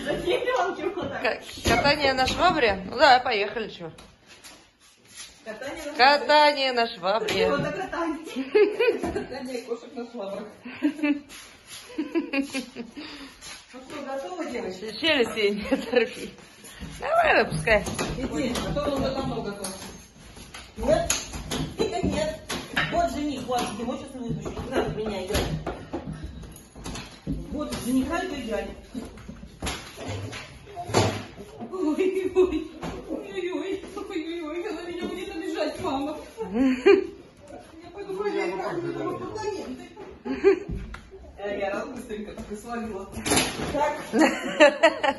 Катание на швабре? Ну да, поехали, что. Катание на швабре. Катание кошек на швабрах. Ну что, готова, девочка? Челюсти не торпи. Давай, выпускай. Иди, а то он уже давно готов. Нет, нет. Вот жених, вот, его сейчас выпущу. Не надо меня играть. Вот, жениха играть. Ой-ой-ой, она меня будет обижать, мама. Я пойду поиграю. Я раз быстренько так и свалила. Так.